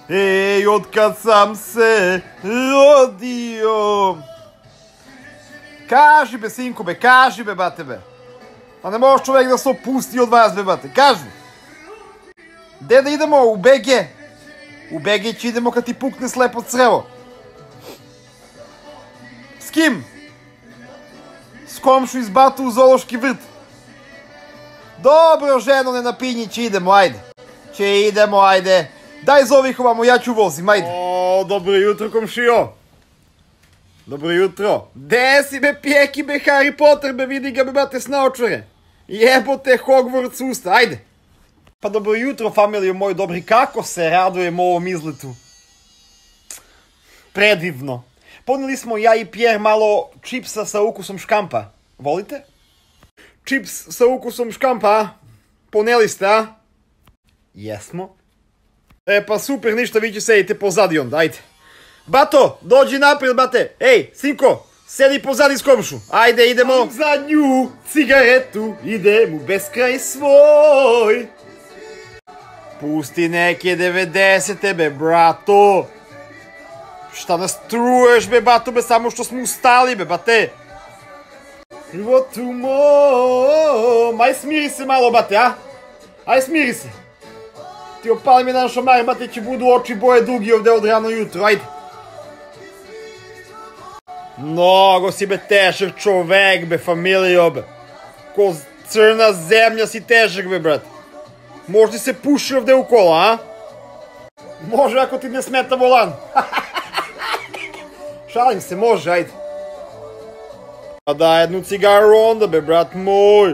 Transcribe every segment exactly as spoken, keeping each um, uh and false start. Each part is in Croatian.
Ej, otkad sam se rodio. Kaži be, sinko be, kaži be, bate be. Pa ne može čovjek da se opusti od vas be, bate, kaži. Gde da idemo? U be ge. U be ge će idemo kad ti pukne slepo crevo. S kim? S komšu iz Batu u zoološki vrt. Dobro, ženo, ne napinji, će idemo, ajde. Će idemo, ajde. Daj zovi ih ovamo, ja ću vozim, ajde. O, dobro jutro, komšijo. Dobro jutro. Gde si be, pjeki be, Harry Potter be, vidi ga be, bate s naočare. Jebote, Hogwarts usta, ajde. Pa dobro jutro, familijo moj dobri, kako se radujem ovom izletu. Predivno. Poneli smo ja i Pierre malo čipsa sa ukusom škampa. Volite? Čips sa ukusom škampa, a? Poneli ste, a? Jesmo. E pa super, ništa, vi ću sedite pozadi onda, ajde. Bato, dođi naprijed, bate. Ej, sinko, sedi pozadi s komšu. Ajde, idemo. U zadnju cigaretu, idem u beskraj svoj. Pusti neke devedesete, be, brato. Šta nas truješ, be, bato, be, samo što smo ustali, be, bate. Životu mom. Aj smiri se malo, bate, a? Aj smiri se. Ti opali mi jedan šamar, bate, će budu oči boje dugi ovde od rano jutro, ajde. Mnogo si, be, težak čovek, be, familijo, be. Ko crna zemlja si težak, be, brate. Možda se puši ovde u kola, a? Može ako ti ne smeta volan. Šalim se, može, ajde. A daj jednu cigaru onda, be, brat moj.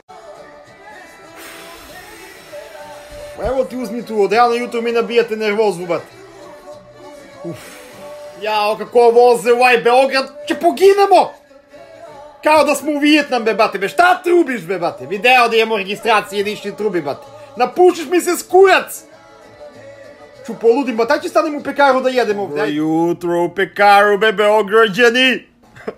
Evo ti uzmi tu, od rano jutro mi nabijate nervozu, bate. Uf. Jao, kako voze u ovaj Beograd, će poginemo! Kao da smo u Vijetnam, be, bate, be, šta trubiš, be, bate? Video da imamo registracije, ništa trubi, bate. Napušiš mi se skurac! Ću poludim, ba, taj će stanem u pekaru da jedem ovdje. Dobro jutro u pekaru, be, Beograđani!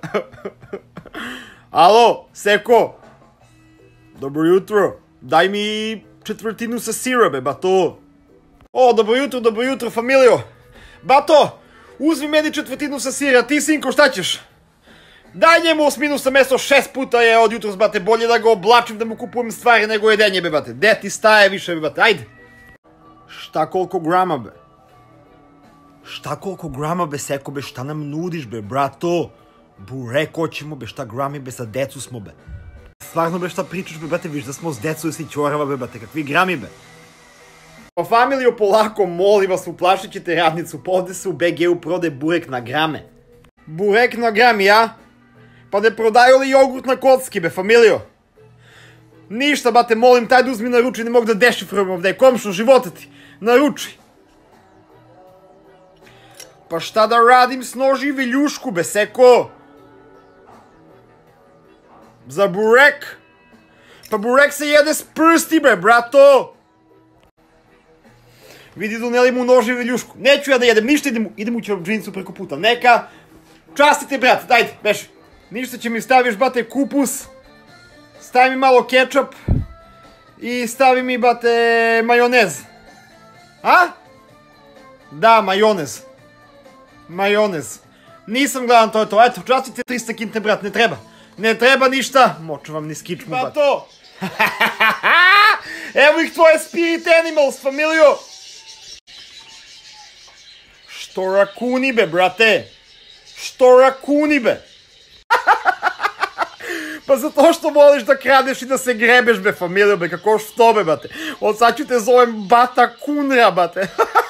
Alo, Seko! Dobro jutro, daj mi četvrtinu sa sira, be, bato. O, dobro jutro, dobro jutro, familijo. Bato, uzmi meni četvrtinu sa sira, ti, sinko, šta ćeš? Daj njemu osminu sa meso, šest puta je od jutros, bate, bolje da ga oblačim, da mu kupujem stvari nego jedenje, be, bate. Gde ti staje više, be, bate, ajde. Šta koliko grama, be? Šta koliko grama, be, Seko, be, šta nam nudiš, be, brato? Burek hoćemo, be, šta grami, be, sa decu smo, be. Stvarno, be, šta pričaš, be, bate, viš da smo s decu i si čorava, be, bate, kakvi grami, be. Pa familijo, polako, molim vas, uplašit ćete radnicu, pa ovde se u be ge u prode burek na grame. Burek na grami, ja? Pa ne prodaju li jogurt na kocki, be, familijo? Ništa, bate, molim, taj da uzmi naruči, ne mogu da dešifrujem ovdje, komšno, života ti, naruči. Pa šta da radim s noži i viljušku, be, Seko? Za burek? Pa burek se jede s prsti, be, brato! Vidi, doneli mu noži i viljušku. Neću ja da jedem, ništa, idem, idem u džinsu preko puta. Neka, častite, brate, dajte, beži. Ništa će mi staviš, bate, kupus. Stavi mi malo kečap. I stavi mi, bate, majonez. A? Da, majonez. Majonez. Nisam gledan, to je to. Eto, častite trista kinte, brat, ne treba. Ne treba ništa. Moću vam ni skičmu, bate. Bato! Evo ih tvoje spirit animals, familijo. Što rakuni, be, brate? Što rakuni, be? Pa zato što voliš da kradeš i da se grebeš, be, familijo, be, kako što, be, bate? Od sad ću te zovem Bata Kunra, bate.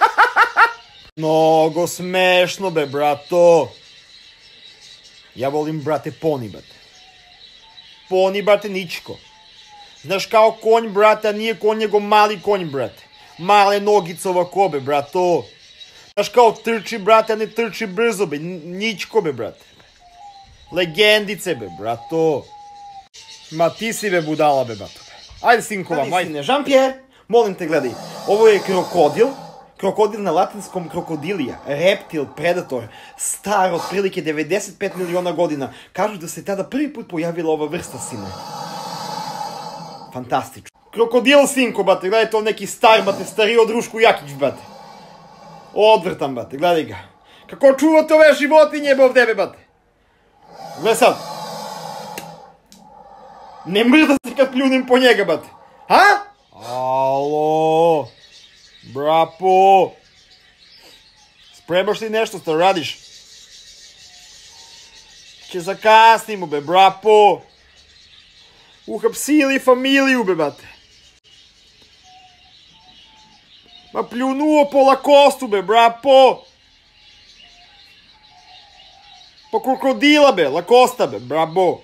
Mnogo smešno, be, brato. Ja volim, brate, poni, bate. Poni, brate, ničko. Znaš, kao konj, brate, a nije konj, nego mali konj, brate. Male nogice ovako, be, brato. Znaš, kao trči, brate, a ne trči brzo, be, ničko, be, brate. Legendice, be, brato. Ma ti si, be, budala, be, brato. Ajde, sinko vam, ajde. Jean-Pierre, molim te, gledaj. Ovo je krokodil. Krokodil na latinskom krokodilija. Reptil, predator. Star otprilike devedeset pet miliona godina. Kažu da se tada prvi put pojavila ova vrsta, sine. Fantastično. Krokodil, sinko, bate, gledaj, to neki star, bate, stariji od Rušku Jakić, bate. Odvrtan, bate, gledaj ga. Kako čuvate ove životinje, be ovdje, bate. Gle sad. Ne mrda se kad pljunem po njega, bate. Ha? Alo. Brapo. Spremaš li nešto što radiš? Će zakasnimo, be, brapo. Uhapsili familiju, be, bate. Ma pljunuo po lakostu, be, brapo. Po krokodila, be, lakosta, be, brabo.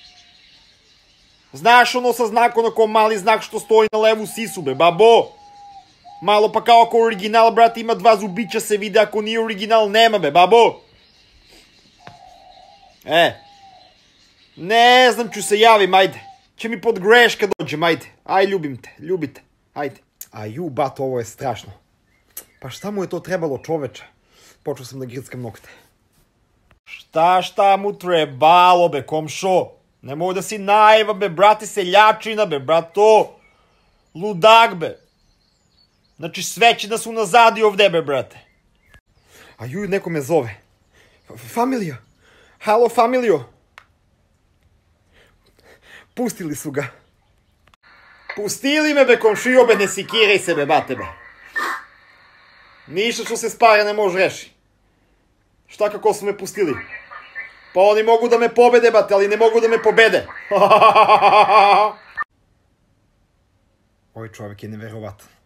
Znaš ono sa znakom, onako mali znak što stoji na levu sisu, be, babo. Malo pa kao ako original, brate, ima dva zubića se vide, ako nije original, nema, be, babo. E. Ne znam, ću se javim, ajde. Će mi pod greška dođem, ajde. Aj, ljubim te, ljubite, ajde. A ju, bato, ovo je strašno. Pa šta mu je to trebalo, čoveče? Počeo sam da grckam nokte. Šta, šta mu trebalo, be, komšo? Nemoj da si naiva, be, brate, seljačina, be, brato. Ludak, be. Znači, sve će da su nazadi ovde, be, brate. A ju, neko me zove. Familija. Halo, familijo. Pustili su ga. Pustili me, be, komšijo, be, ne sikiraj se, be, bate, be. Ništa što se spara ne može reši. Šta kako su me pustili? Pa oni mogu da me pobede, bate, ali ne mogu da me pobede. Ovaj čovjek je neverovatan.